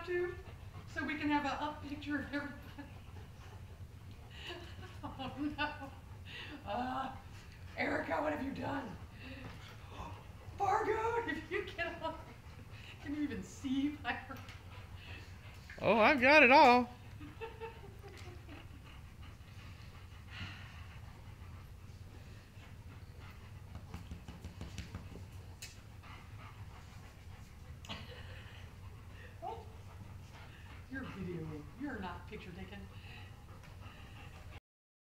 to, so we can have a up picture of everybody. Oh no. Erica, what have you done? Fargo, if you get up, can you even see? Oh, I've got it all.